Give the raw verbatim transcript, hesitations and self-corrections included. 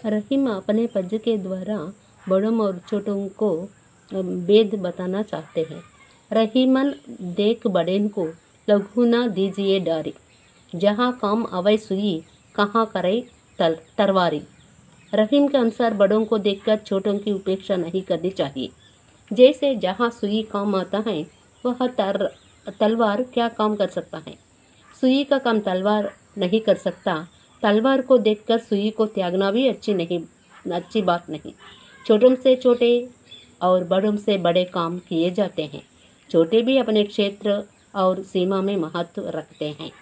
रहीम अपने पद के द्वारा बड़ों और छोटों को भेद बताना चाहते हैं। रहीमन देख बड़ेन को लघु न दीजिए डारी, जहाँ काम अवै सुई कहाँ करे तल तरवारी। रहीम के अनुसार बड़ों को देखकर छोटों की उपेक्षा नहीं करनी चाहिए। जैसे जहाँ सुई काम आता है वह तर तलवार क्या काम कर सकता है। सुई का काम तलवार नहीं कर सकता। तलवार को देखकर सुई को त्यागना भी अच्छी नहीं अच्छी बात नहीं। छोटों से छोटे और बड़ों से बड़े काम किए जाते हैं। छोटे भी अपने क्षेत्र और सीमा में महत्व रखते हैं।